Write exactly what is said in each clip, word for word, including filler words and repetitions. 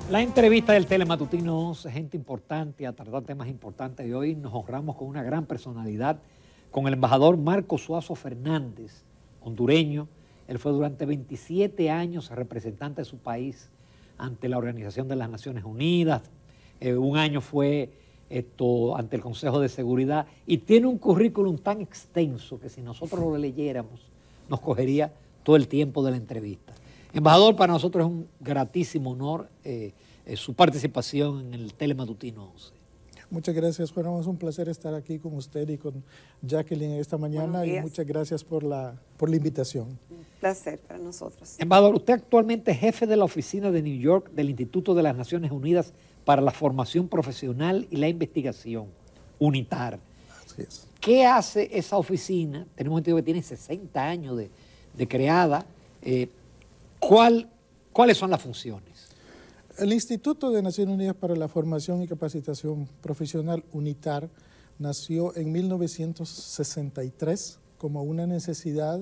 La entrevista del Telematutino once, gente importante a tratar temas importantes, y hoy nos honramos con una gran personalidad, con el embajador Marco Suazo Fernández, hondureño. Él fue durante veintisiete años representante de su país ante la Organización de las Naciones Unidas, eh, un año fue esto, ante el Consejo de Seguridad, y tiene un currículum tan extenso que si nosotros lo leyéramos nos cogería todo el tiempo de la entrevista. Embajador, para nosotros es un gratísimo honor eh, eh, su participación en el Telematutino once. Muchas gracias, Juan. Es un placer estar aquí con usted y con Jacqueline esta mañana, y muchas gracias por la, por la invitación. Un placer para nosotros. Embajador, usted actualmente es jefe de la oficina de New York del Instituto de las Naciones Unidas para la Formación Profesional y la Investigación, UNITAR. Así es. ¿Qué hace esa oficina? Tenemos entendido que tiene sesenta años de, de creada. Eh, ¿cuál, ¿Cuáles son las funciones? El Instituto de Naciones Unidas para la Formación y Capacitación Profesional, UNITAR, nació en mil novecientos sesenta y tres como una necesidad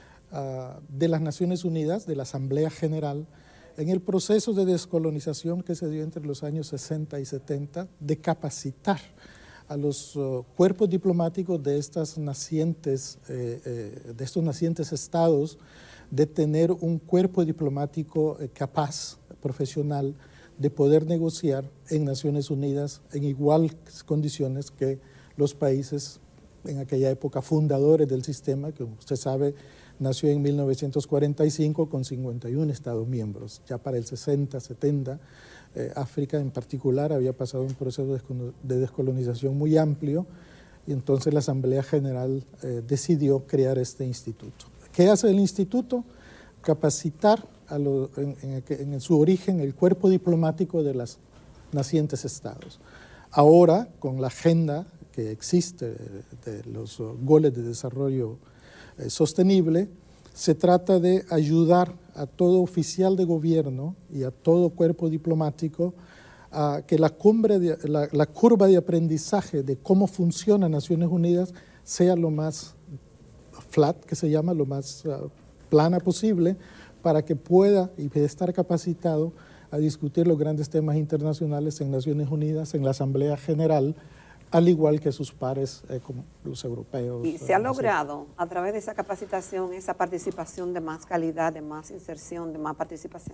uh, de las Naciones Unidas, de la Asamblea General, en el proceso de descolonización que se dio entre los años sesenta y setenta, de capacitar a los uh, cuerpos diplomáticos de, estas nacientes, eh, eh, de estos nacientes estados, de tener un cuerpo diplomático eh, capaz, profesional, de poder negociar en Naciones Unidas en iguales condiciones que los países en aquella época fundadores del sistema, que usted sabe nació en mil novecientos cuarenta y cinco con cincuenta y un Estados miembros. Ya para el sesenta, setenta, eh, África en particular había pasado un proceso de descolonización muy amplio, y entonces la Asamblea General eh, decidió crear este instituto. ¿Qué hace el instituto? Capacitar a lo, en, en, en su origen el cuerpo diplomático de los nacientes estados. Ahora, con la agenda que existe de los goles de desarrollo eh, sostenible, se trata de ayudar a todo oficial de gobierno y a todo cuerpo diplomático a que la, cumbre de, la, la curva de aprendizaje de cómo funciona Naciones Unidas sea lo más flat, que se llama, lo más uh, plana posible, para que pueda y estar capacitado a discutir los grandes temas internacionales en Naciones Unidas, en la Asamblea General, al igual que sus pares eh, como los europeos. Y se ha logrado a través de esa capacitación, esa participación de más calidad, de más inserción, de más participación.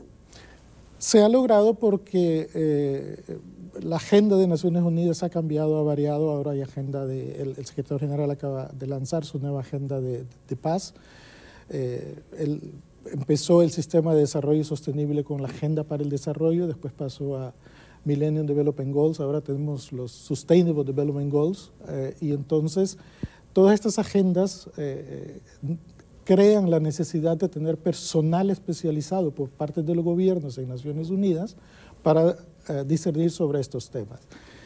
Se ha logrado porque eh, la agenda de Naciones Unidas ha cambiado, ha variado. Ahora hay agenda de, el, el secretario general acaba de lanzar su nueva agenda de, de paz. Eh, el, empezó el sistema de desarrollo sostenible con la agenda para el desarrollo, después pasó a Millennium Development Goals, ahora tenemos los Sustainable Development Goals, eh, y entonces todas estas agendas eh, crean la necesidad de tener personal especializado por parte de los gobiernos en Naciones Unidas para eh, discernir sobre estos temas.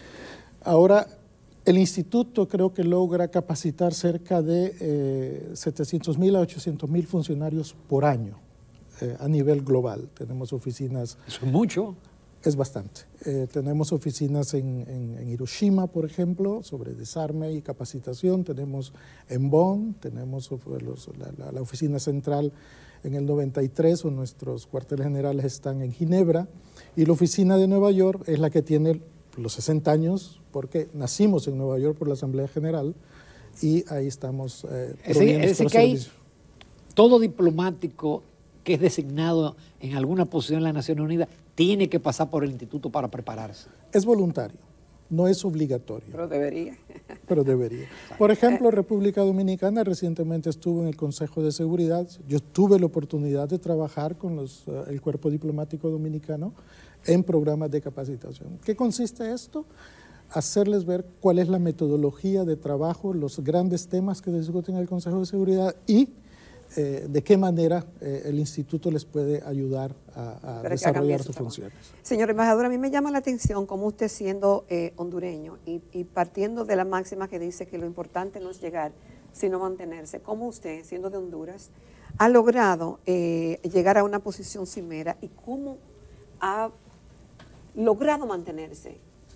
Ahora, el instituto creo que logra capacitar cerca de eh, setecientos mil a ochocientos mil funcionarios por año eh, a nivel global. Tenemos oficinas... Eso es mucho. Es bastante. Eh, tenemos oficinas en, en, en Hiroshima, por ejemplo, sobre desarme y capacitación. Tenemos en Bonn, tenemos los, la, la, la oficina central en el noventa y tres, o nuestros cuarteles generales están en Ginebra, y la oficina de Nueva York es la que tiene los sesenta años, porque nacimos en Nueva York por la Asamblea General, y ahí estamos eh, es decir, es decir que hay todo diplomático que es designado en alguna posición en las Naciones Unidas tiene que pasar por el instituto para prepararse. Es voluntario, no es obligatorio. Pero debería. Pero debería. Por ejemplo, República Dominicana recientemente estuvo en el Consejo de Seguridad. Yo tuve la oportunidad de trabajar con los, uh, el cuerpo diplomático dominicano en programas de capacitación. ¿Qué consiste esto? Hacerles ver cuál es la metodología de trabajo, los grandes temas que se discuten en el Consejo de Seguridad y Eh, de qué manera eh, el instituto les puede ayudar a, a desarrollar sus funciones. Señor embajador, a mí me llama la atención cómo usted siendo eh, hondureño y, y partiendo de la máxima que dice que lo importante no es llegar, sino mantenerse, cómo usted, siendo de Honduras, ha logrado eh, llegar a una posición cimera y cómo ha logrado mantenerse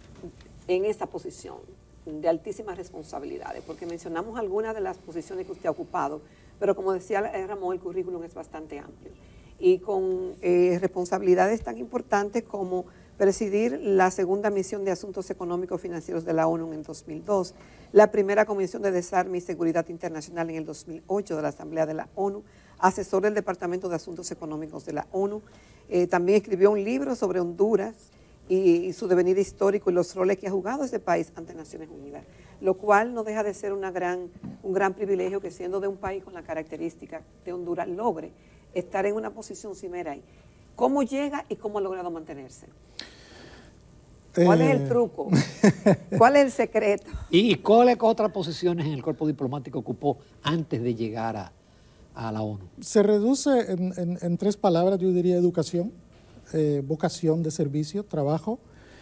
en esa posición de altísimas responsabilidades, porque mencionamos algunas de las posiciones que usted ha ocupado, pero como decía Ramón, el currículum es bastante amplio y con eh, responsabilidades tan importantes como presidir la segunda misión de Asuntos Económicos y Financieros de la ONU en el dos mil dos, la primera Comisión de Desarme y Seguridad Internacional en el dos mil ocho de la Asamblea de la ONU, asesor del Departamento de Asuntos Económicos de la ONU. Eh, también escribió un libro sobre Honduras y, y su devenir histórico y los roles que ha jugado ese país ante Naciones Unidas, lo cual no deja de ser una gran, un gran privilegio que, siendo de un país con la característica de Honduras, logre estar en una posición cimera ahí. ¿Cómo llega y cómo ha logrado mantenerse? ¿Cuál eh... es el truco? ¿Cuál es el secreto? ¿Y cuáles otras posiciones en el cuerpo diplomático ocupó antes de llegar a, a la ONU? Se reduce en, en, en tres palabras, yo diría educación, eh, vocación de servicio, trabajo,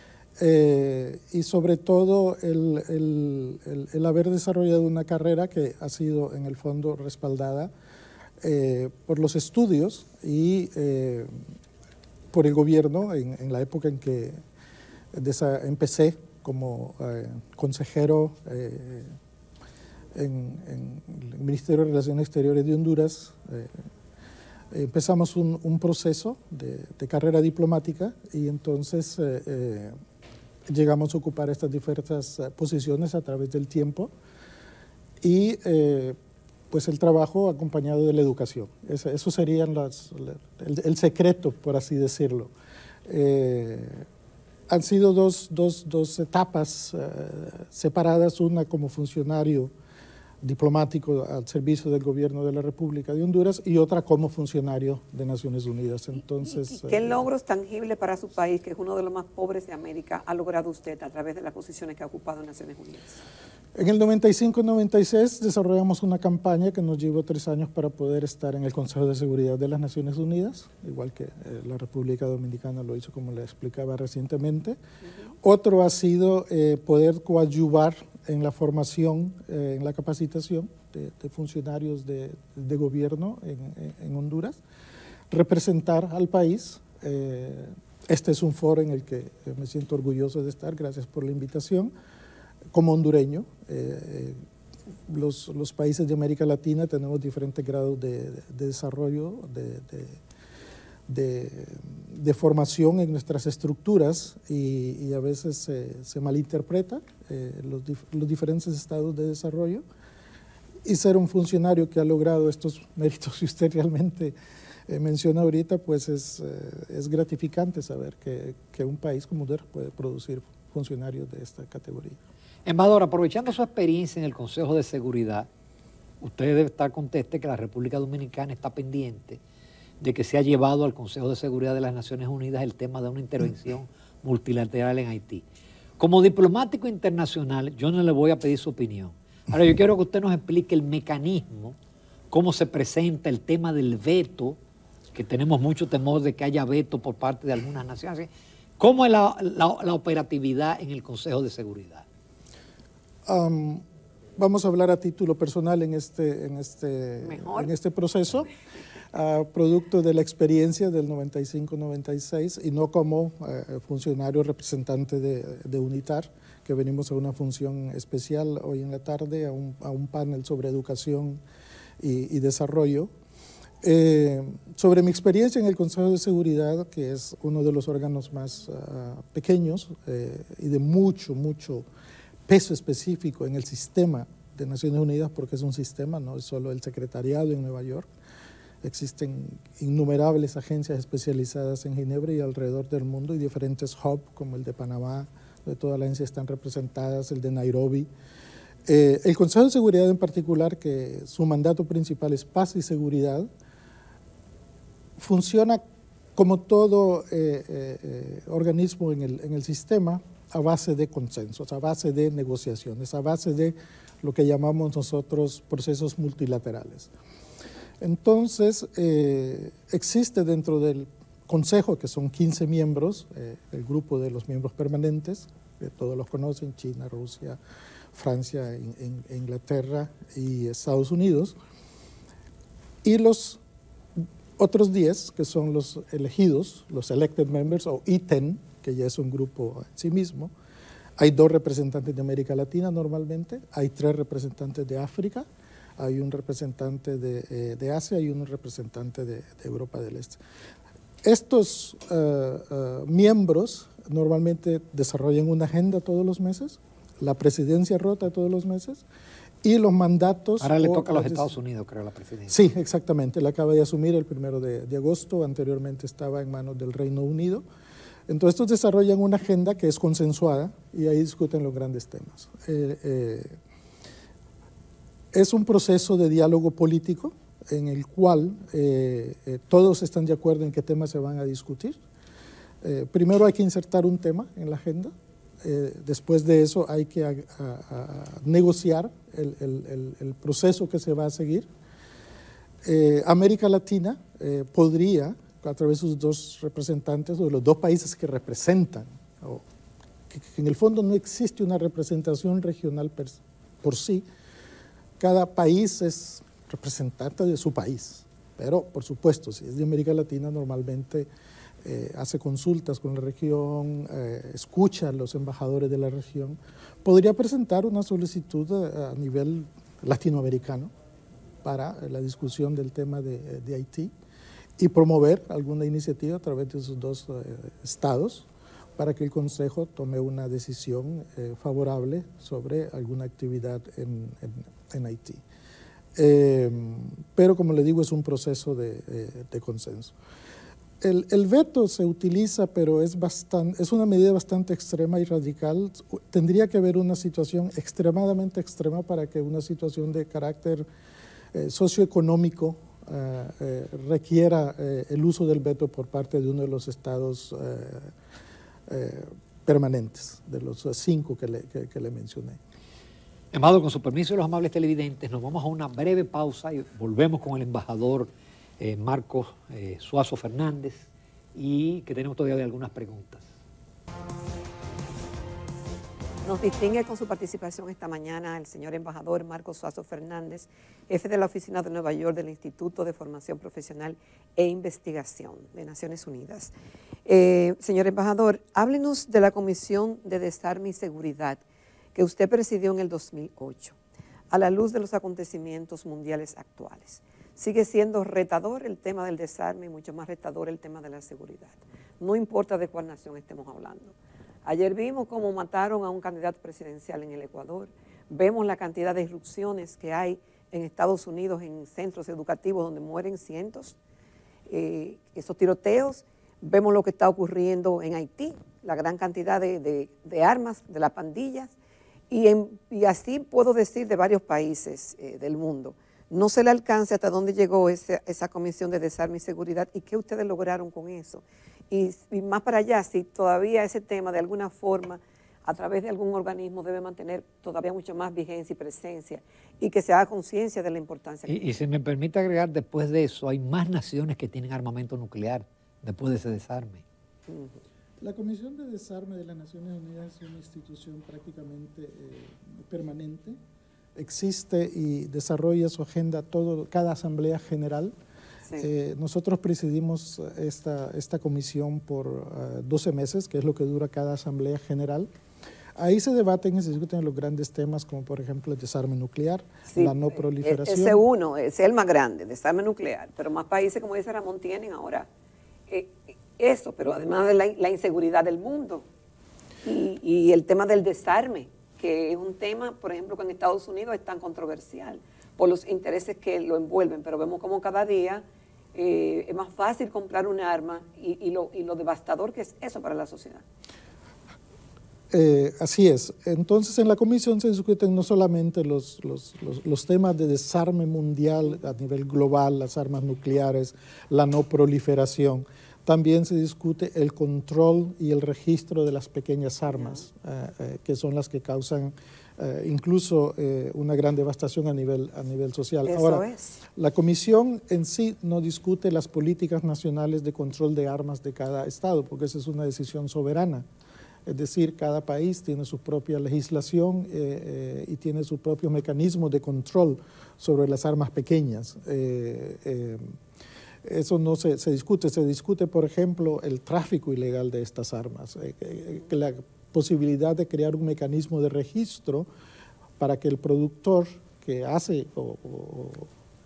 eh, y sobre todo el, el, el, el haber desarrollado una carrera que ha sido en el fondo respaldada eh, por los estudios y eh, por el gobierno en, en la época en que Esa, empecé como eh, consejero eh, en, en el Ministerio de Relaciones Exteriores de Honduras. Eh, empezamos un, un proceso de, de carrera diplomática y entonces eh, eh, llegamos a ocupar estas diversas posiciones a través del tiempo y eh, pues el trabajo acompañado de la educación. Eso, eso serían las, el, el secreto, por así decirlo. Eh, Han sido dos, dos, dos etapas uh, separadas, una como funcionario diplomático al servicio del gobierno de la República de Honduras y otra como funcionario de Naciones Unidas. Entonces, ¿Y, y, y qué uh, logros tangibles para su país, que es uno de los más pobres de América, ha logrado usted a través de las posiciones que ha ocupado en Naciones Unidas? En el noventa y cinco noventa y seis desarrollamos una campaña que nos llevó tres años para poder estar en el Consejo de Seguridad de las Naciones Unidas, igual que eh, la República Dominicana lo hizo, como le explicaba recientemente. Uh-huh. Otro ha sido eh, poder coadyuvar en la formación, eh, en la capacitación de, de funcionarios de, de gobierno en, en, en Honduras, representar al país. Eh, este es un foro en el que me siento orgulloso de estar, gracias por la invitación. Como hondureño, eh, los, los países de América Latina tenemos diferentes grados de, de, de desarrollo, de, de, de, de formación en nuestras estructuras y, y a veces se, se malinterpreta eh, los, dif los diferentes estados de desarrollo, y ser un funcionario que ha logrado estos méritos que usted realmente eh, menciona ahorita, pues es, eh, es gratificante saber que, que un país como Honduras puede producir funcionarios de esta categoría. Embajador, aprovechando su experiencia en el Consejo de Seguridad, usted debe estar conteste que la República Dominicana está pendiente de que se ha llevado al Consejo de Seguridad de las Naciones Unidas el tema de una intervención multilateral en Haití. Como diplomático internacional, yo no le voy a pedir su opinión. Ahora, yo quiero que usted nos explique el mecanismo, cómo se presenta el tema del veto, que tenemos mucho temor de que haya veto por parte de algunas naciones. ¿Cómo es la, la, la operatividad en el Consejo de Seguridad? Um, vamos a hablar a título personal en este, en este, en este proceso, uh, producto de la experiencia del noventa y cinco noventa y seis y no como uh, funcionario representante de, de UNITAR, que venimos a una función especial hoy en la tarde, a un, a un panel sobre educación y, y desarrollo. Eh, sobre mi experiencia en el Consejo de Seguridad, que es uno de los órganos más uh, pequeños eh, y de mucho, mucho peso específico en el sistema de Naciones Unidas, porque es un sistema, no es solo el secretariado en Nueva York. Existen innumerables agencias especializadas en Ginebra y alrededor del mundo y diferentes hubs como el de Panamá, donde todas las agencias están representadas, el de Nairobi. Eh, el Consejo de Seguridad en particular, que su mandato principal es paz y seguridad, funciona como todo eh, eh, organismo en el, en el sistema, a base de consensos, a base de negociaciones, a base de lo que llamamos nosotros procesos multilaterales. Entonces, eh, existe dentro del Consejo, que son quince miembros, eh, el grupo de los miembros permanentes, que todos los conocen, China, Rusia, Francia, in, in, Inglaterra y Estados Unidos, y los otros diez, que son los elegidos, los elected members, o I T E N, que ya es un grupo en sí mismo. Hay dos representantes de América Latina normalmente, hay tres representantes de África, hay un representante de, eh, de Asia y un representante de, de Europa del Este. Estos uh, uh, miembros normalmente desarrollan una agenda todos los meses, la presidencia rota todos los meses, y los mandatos... Ahora le toca a los Estados Unidos, creo, la presidencia. Sí, exactamente. La acaba de asumir el primero de, de agosto. Anteriormente estaba en manos del Reino Unido. Entonces, estos desarrollan una agenda que es consensuada y ahí discuten los grandes temas. Eh, eh, es un proceso de diálogo político en el cual eh, eh, todos están de acuerdo en qué temas se van a discutir. Eh, primero hay que insertar un tema en la agenda. Eh, después de eso hay que a, a, a negociar el, el, el, el proceso que se va a seguir. Eh, América Latina eh, podría, a través de sus dos representantes, o de los dos países que representan, o que, que en el fondo no existe una representación regional per, por sí, cada país es representante de su país, pero por supuesto, si es de América Latina, normalmente Eh, hace consultas con la región, eh, escucha a los embajadores de la región, podría presentar una solicitud a, a nivel latinoamericano para la discusión del tema de, de Haití y promover alguna iniciativa a través de esos dos eh, estados para que el Consejo tome una decisión eh, favorable sobre alguna actividad en, en, en Haití. Eh, pero como le digo, es un proceso de, de, de consenso. El, el veto se utiliza, pero es, bastante, es una medida bastante extrema y radical. Tendría que haber una situación extremadamente extrema para que una situación de carácter eh, socioeconómico eh, eh, requiera eh, el uso del veto por parte de uno de los estados eh, eh, permanentes, de los cinco que le, que, que le mencioné. Embajador, con su permiso y los amables televidentes, nos vamos a una breve pausa y volvemos con el embajador Eh, Marcos eh, Suazo Fernández, y que tenemos todavía algunas preguntas. Nos distingue con su participación esta mañana el señor embajador Marcos Suazo Fernández, jefe de la oficina de Nueva York del Instituto de Formación Profesional e Investigación de Naciones Unidas. Eh, señor embajador, háblenos de la Comisión de Desarme y Seguridad que usted presidió en el dos mil ocho, a la luz de los acontecimientos mundiales actuales. Sigue siendo retador el tema del desarme y mucho más retador el tema de la seguridad. No importa de cuál nación estemos hablando. Ayer vimos cómo mataron a un candidato presidencial en el Ecuador. Vemos la cantidad de irrupciones que hay en Estados Unidos en centros educativos donde mueren cientos. Eh, esos tiroteos. Vemos lo que está ocurriendo en Haití, la gran cantidad de, de, de armas de las pandillas. Y, en, y así puedo decir de varios países eh, del mundo. No se le alcance hasta dónde llegó ese, esa Comisión de Desarme y Seguridad y qué ustedes lograron con eso. Y, y más para allá, si todavía ese tema de alguna forma, a través de algún organismo, debe mantener todavía mucho más vigencia y presencia y que se haga conciencia de la importancia. Y, y si me permite agregar, después de eso, hay más naciones que tienen armamento nuclear después de ese desarme. Uh-huh. La Comisión de Desarme de las Naciones Unidas es una institución prácticamente eh, permanente. Existe y desarrolla su agenda todo, cada Asamblea General. Sí. Eh, nosotros presidimos esta, esta comisión por uh, doce meses, que es lo que dura cada Asamblea General. Ahí se debaten y se discuten los grandes temas, como por ejemplo el desarme nuclear, sí, la no proliferación. Ese uno es el más grande, desarme nuclear, pero más países, como dice Ramón, tienen ahora eh, eso, pero además de la, la inseguridad del mundo y, y el tema del desarme, que es un tema, por ejemplo, que en Estados Unidos es tan controversial por los intereses que lo envuelven, pero vemos como cada día eh, es más fácil comprar un arma y, y, lo, y lo devastador que es eso para la sociedad. Eh, así es. Entonces, en la comisión se discuten no solamente los, los, los, los temas de desarme mundial a nivel global, las armas nucleares, la no proliferación. También se discute el control y el registro de las pequeñas armas, eh, eh, que son las que causan eh, incluso eh, una gran devastación a nivel, a nivel social. Eso Ahora, es. La comisión en sí no discute las políticas nacionales de control de armas de cada estado, porque esa es una decisión soberana. Es decir, cada país tiene su propia legislación eh, eh, y tiene sus propios mecanismos de control sobre las armas pequeñas. Eh, eh, Eso no se, se discute. Se discute, por ejemplo, el tráfico ilegal de estas armas, eh, eh, la posibilidad de crear un mecanismo de registro para que el productor que hace o, o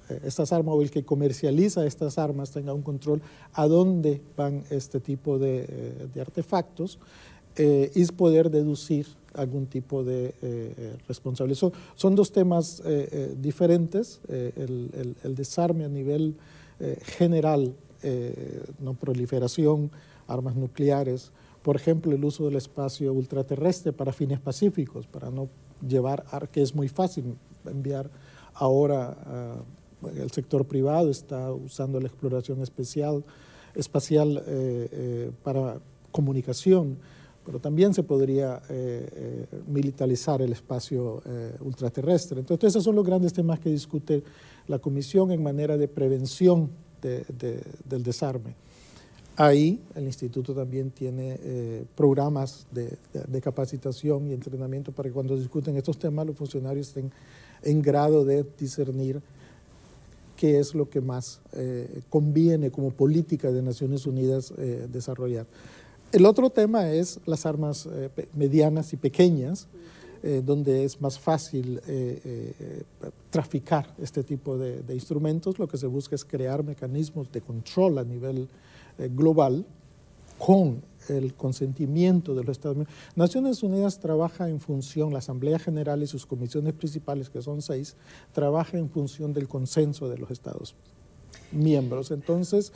estas armas o el que comercializa estas armas tenga un control a dónde van este tipo de, de artefactos eh, y poder deducir algún tipo de eh, responsabilidad. Son, son dos temas eh, eh, diferentes, eh, el, el, el desarme a nivel eh, general, eh, no proliferación, armas nucleares, por ejemplo, el uso del espacio ultraterrestre para fines pacíficos, para no llevar, que es muy fácil enviar ahora, uh, el sector privado está usando la exploración especial, espacial eh, eh, para comunicación, pero también se podría eh, eh, militarizar el espacio eh, ultraterrestre. Entonces, esos son los grandes temas que discute la Comisión en manera de prevención de, de, del desarme. Ahí el Instituto también tiene eh, programas de, de, de capacitación y entrenamiento para que cuando discuten estos temas los funcionarios estén en grado de discernir qué es lo que más eh, conviene como política de Naciones Unidas eh, desarrollar. El otro tema es las armas eh, medianas y pequeñas, eh, donde es más fácil eh, eh, traficar este tipo de, de instrumentos. Lo que se busca es crear mecanismos de control a nivel eh, global con el consentimiento de los Estados Unidos. Naciones Unidas trabaja en función, la Asamblea General y sus comisiones principales, que son seis, trabaja en función del consenso de los Estados miembros. Entonces,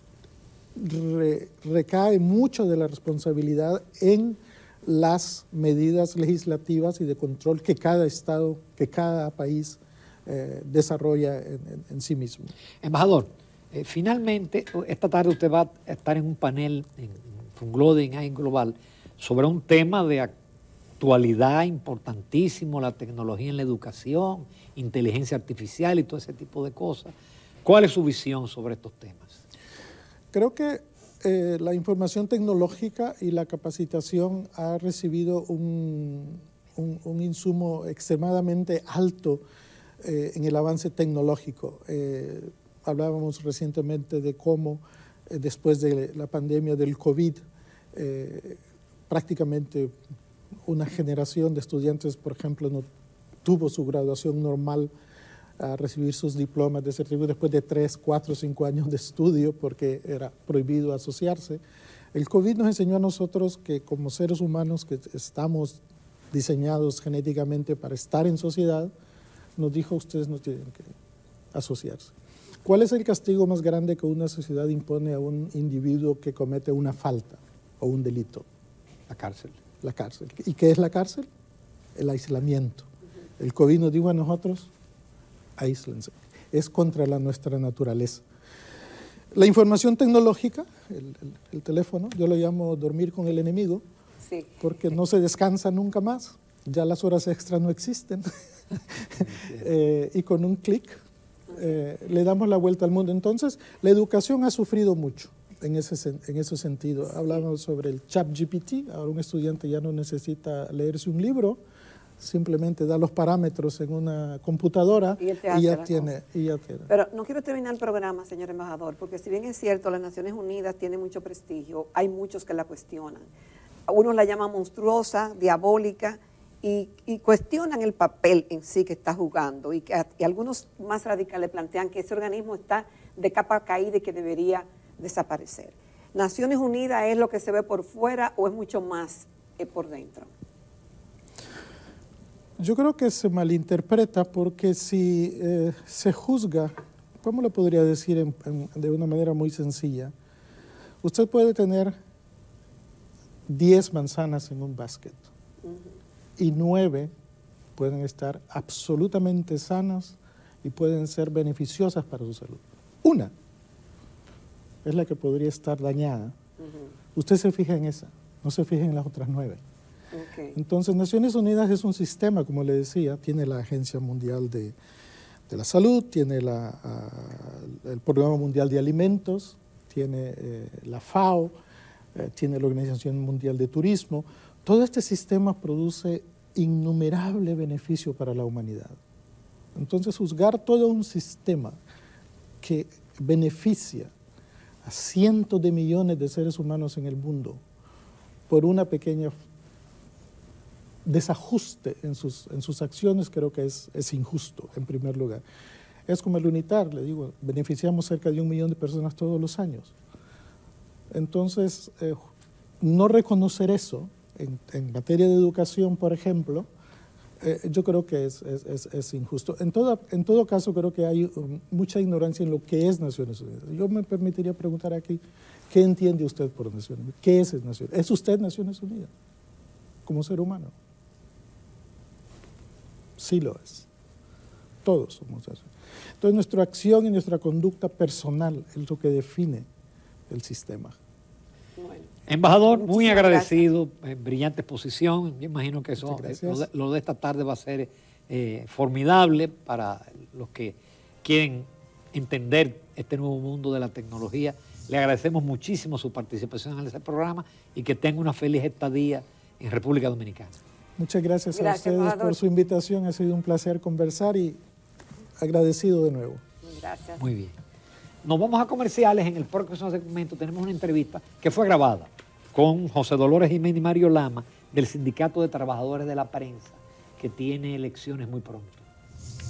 Re, recae mucho de la responsabilidad en las medidas legislativas y de control que cada Estado, que cada país eh, desarrolla en, en, en sí mismo. Embajador, eh, finalmente, esta tarde usted va a estar en un panel en Funglode, en A I Global, sobre un tema de actualidad importantísimo, la tecnología en la educación, inteligencia artificial y todo ese tipo de cosas. ¿Cuál es su visión sobre estos temas? Creo que eh, la información tecnológica y la capacitación ha recibido un, un, un insumo extremadamente alto eh, en el avance tecnológico. Eh, hablábamos recientemente de cómo eh, después de la pandemia del COVID, eh, prácticamente una generación de estudiantes, por ejemplo, no tuvo su graduación normal, a recibir sus diplomas de certificado después de tres, cuatro, cinco años de estudio porque era prohibido asociarse. El COVID nos enseñó a nosotros que como seres humanos que estamos diseñados genéticamente para estar en sociedad, nos dijo ustedes no tienen que asociarse. ¿Cuál es el castigo más grande que una sociedad impone a un individuo que comete una falta o un delito? La cárcel. La cárcel. ¿Y qué es la cárcel? El aislamiento. El COVID nos dijo a nosotros, aíslense. Es contra la, nuestra naturaleza. La información tecnológica, el, el, el teléfono, yo lo llamo dormir con el enemigo, sí, porque no se descansa nunca más, ya las horas extras no existen, eh, y con un clic eh, le damos la vuelta al mundo. Entonces, la educación ha sufrido mucho en ese, en ese sentido. Sí. Hablamos sobre el ChatGPT, ahora un estudiante ya no necesita leerse un libro, simplemente da los parámetros en una computadora y, y, ya tiene, y ya tiene. Pero no quiero terminar el programa, señor embajador, porque si bien es cierto, las Naciones Unidas tienen mucho prestigio, hay muchos que la cuestionan. Unos la llaman monstruosa, diabólica, y, y cuestionan el papel en sí que está jugando. Y, que, y algunos más radicales plantean que ese organismo está de capa caída y que debería desaparecer. ¿Naciones Unidas es lo que se ve por fuera o es mucho más eh, por dentro? Yo creo que se malinterpreta porque si eh, se juzga, ¿cómo lo podría decir en, en, de una manera muy sencilla? Usted puede tener diez manzanas en un básquet uh-huh. y nueve pueden estar absolutamente sanas y pueden ser beneficiosas para su salud. Una es la que podría estar dañada. Uh-huh. Usted se fija en esa, no se fija en las otras nueve. Okay. Entonces, Naciones Unidas es un sistema, como le decía, tiene la Agencia Mundial de, de la Salud, tiene la, uh, el Programa Mundial de Alimentos, tiene eh, la FAO, eh, tiene la Organización Mundial de Turismo. Todo este sistema produce innumerable beneficio para la humanidad. Entonces, juzgar todo un sistema que beneficia a cientos de millones de seres humanos en el mundo por una pequeña desajuste en sus, en sus acciones, creo que es, es injusto, en primer lugar. Es como el UNITAR, le digo, beneficiamos cerca de un millón de personas todos los años. Entonces, eh, no reconocer eso en, en materia de educación, por ejemplo, eh, yo creo que es, es, es, es injusto. En, toda, en todo caso, creo que hay um, mucha ignorancia en lo que es Naciones Unidas. Yo me permitiría preguntar aquí, ¿qué entiende usted por Naciones Unidas? ¿Qué es Naciones Unidas? ¿Es usted Naciones Unidas como ser humano? Sí lo es. Todos somos eso. Entonces, nuestra acción y nuestra conducta personal es lo que define el sistema. Bueno, Embajador, muy muchísimas agradecido, eh, brillante exposición. Yo imagino que eso, Muchas eh, lo, de, gracias. lo de esta tarde va a ser eh, formidable para los que quieren entender este nuevo mundo de la tecnología. Le agradecemos muchísimo su participación en este programa y que tenga una feliz estadía en República Dominicana. Muchas gracias, Gracias, a ustedes embajador. por su invitación. Ha sido un placer conversar y agradecido de nuevo. Gracias. Muy bien. Nos vamos a comerciales. En el próximo segmento tenemos una entrevista que fue grabada con José Dolores Jiménez y Mario Lama del Sindicato de Trabajadores de la Prensa, que tiene elecciones muy pronto.